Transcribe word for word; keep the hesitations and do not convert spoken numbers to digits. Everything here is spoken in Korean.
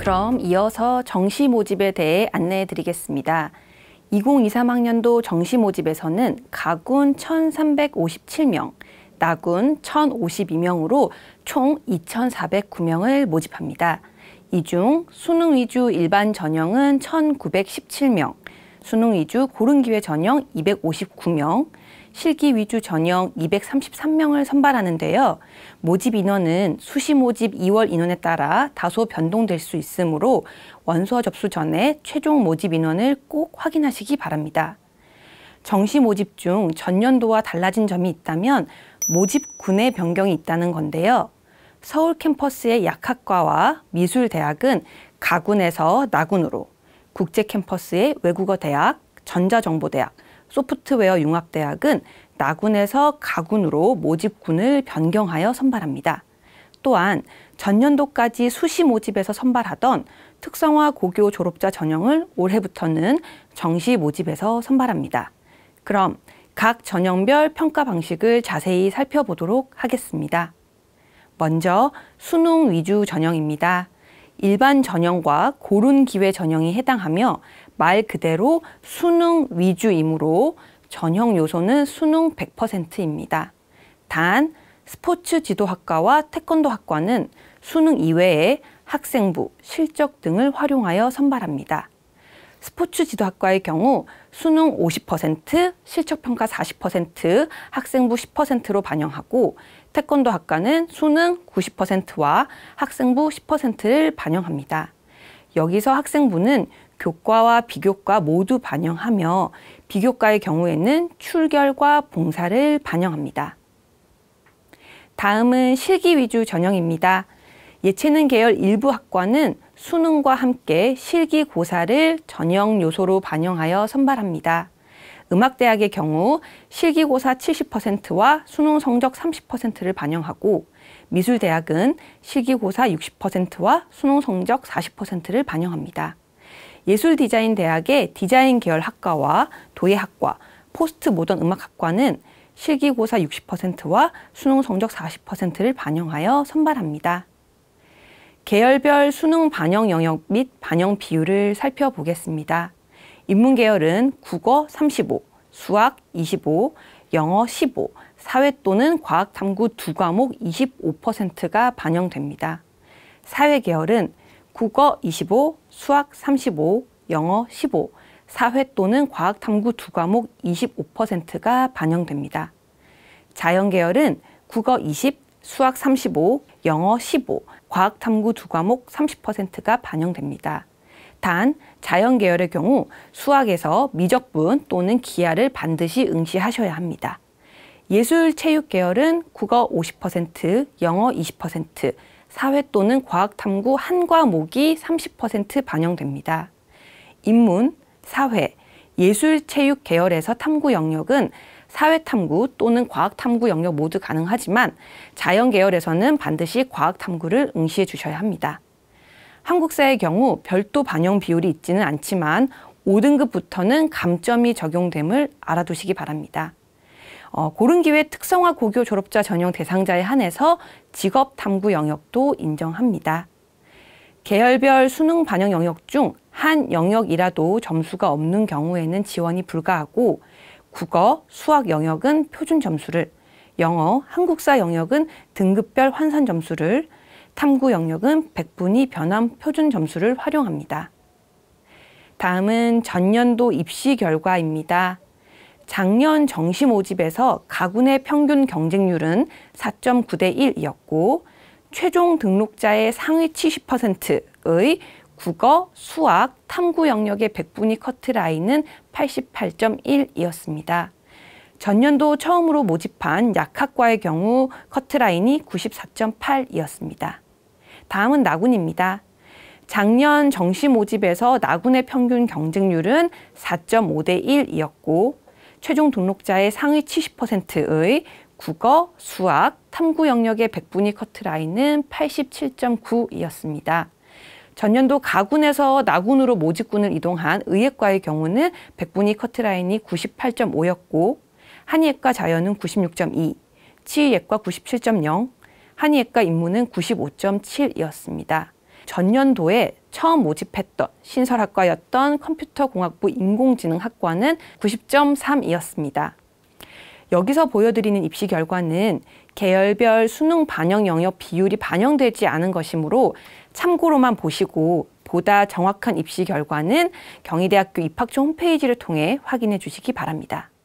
그럼 이어서 정시 모집에 대해 안내해 드리겠습니다. 이천이십삼 학년도 정시 모집에서는 가군 천삼백오십칠 명, 나군 천오십이 명으로 총 이천사백구 명을 모집합니다. 이 중 수능 위주 일반 전형은 천구백십칠 명, 수능 위주 고른기회 전형 이백오십구 명, 실기 위주 전형 이백삼십삼 명을 선발하는데요. 모집 인원은 수시 모집 이월 인원에 따라 다소 변동될 수 있으므로 원서 접수 전에 최종 모집 인원을 꼭 확인하시기 바랍니다. 정시 모집 중 전년도와 달라진 점이 있다면 모집군의 변경이 있다는 건데요. 서울 캠퍼스의 약학과와 미술대학은 가군에서 나군으로, 국제 캠퍼스의 외국어대학, 전자정보대학, 소프트웨어 융합대학은 나군에서 가군으로 모집군을 변경하여 선발합니다. 또한 전년도까지 수시 모집에서 선발하던 특성화 고교 졸업자 전형을 올해부터는 정시 모집에서 선발합니다. 그럼 각 전형별 평가 방식을 자세히 살펴보도록 하겠습니다. 먼저 수능 위주 전형입니다. 일반 전형과 고른기회 전형이 해당하며 말 그대로 수능 위주이므로 전형 요소는 수능 백 퍼센트입니다. 단 스포츠 지도학과와 태권도학과는 수능 이외에 학생부, 실적 등을 활용하여 선발합니다. 스포츠 지도학과의 경우 수능 오십 퍼센트, 실적평가 사십 퍼센트, 학생부 십 퍼센트로 반영하고 태권도 학과는 수능 구십 퍼센트와 학생부 십 퍼센트를 반영합니다. 여기서 학생부는 교과와 비교과 모두 반영하며 비교과의 경우에는 출결과 봉사를 반영합니다. 다음은 실기 위주 전형입니다. 예체능 계열 일부 학과는 수능과 함께 실기고사를 전형 요소로 반영하여 선발합니다. 음악대학의 경우 실기고사 칠십 퍼센트와 수능 성적 삼십 퍼센트를 반영하고 미술대학은 실기고사 육십 퍼센트와 수능 성적 사십 퍼센트를 반영합니다. 예술디자인대학의 디자인 계열 학과와 도예학과, 포스트 모던 음악학과는 실기고사 육십 퍼센트와 수능 성적 사십 퍼센트를 반영하여 선발합니다. 계열별 수능 반영 영역 및 반영 비율을 살펴보겠습니다. 인문계열은 국어 삼십오, 수학 이십오, 영어 십오, 사회 또는 과학탐구 두 과목 이십오 퍼센트가 반영됩니다. 사회계열은 국어 이십오, 수학 삼십오, 영어 십오, 사회 또는 과학탐구 두 과목 이십오 퍼센트가 반영됩니다. 자연계열은 국어 이십, 수학 삼십오, 영어 십오, 과학탐구 두 과목 삼십 퍼센트가 반영됩니다. 단, 자연계열의 경우 수학에서 미적분 또는 기하를 반드시 응시하셔야 합니다. 예술체육계열은 국어 오십 퍼센트, 영어 이십 퍼센트, 사회 또는 과학탐구 한 과목이 삼십 퍼센트 반영됩니다. 인문, 사회, 예술체육 계열에서 탐구 영역은 사회탐구 또는 과학탐구 영역 모두 가능하지만 자연계열에서는 반드시 과학탐구를 응시해 주셔야 합니다. 한국사의 경우 별도 반영 비율이 있지는 않지만 오 등급부터는 감점이 적용됨을 알아두시기 바랍니다. 어, 고른기회 특성화 고교 졸업자 전형 대상자에 한해서 직업탐구 영역도 인정합니다. 계열별 수능 반영 영역 중 한 영역이라도 점수가 없는 경우에는 지원이 불가하고 국어, 수학 영역은 표준 점수를, 영어, 한국사 영역은 등급별 환산 점수를, 탐구 영역은 백분위 변환 표준 점수를 활용합니다. 다음은 전년도 입시 결과입니다. 작년 정시 모집에서 가군의 평균 경쟁률은 사 점 구 대 일이었고 최종 등록자의 상위 칠십 퍼센트의 국어, 수학, 탐구 영역의 백분위 커트라인은 팔십팔 점 일이었습니다. 전년도 처음으로 모집한 약학과의 경우 커트라인이 구십사 점 팔이었습니다. 다음은 나군입니다. 작년 정시 모집에서 나군의 평균 경쟁률은 사 점 오 대 일이었고 최종 등록자의 상위 칠십 퍼센트의 국어, 수학, 탐구 영역의 백분위 커트라인은 팔십칠 점 구이었습니다. 전년도 가군에서 나군으로 모집군을 이동한 의예과의 경우는 백분위 커트라인이 구십팔 점 오였고 한의예과 자연은 구십육 점 이, 치의예과 구십칠 점 영, 한의예과 인문은 구십오 점 칠이었습니다. 전년도에 처음 모집했던 신설학과였던 컴퓨터공학부 인공지능학과는 구십 점 삼이었습니다. 여기서 보여드리는 입시 결과는 계열별 수능 반영 영역 비율이 반영되지 않은 것이므로 참고로만 보시고 보다 정확한 입시 결과는 경희대학교 입학처 홈페이지를 통해 확인해 주시기 바랍니다.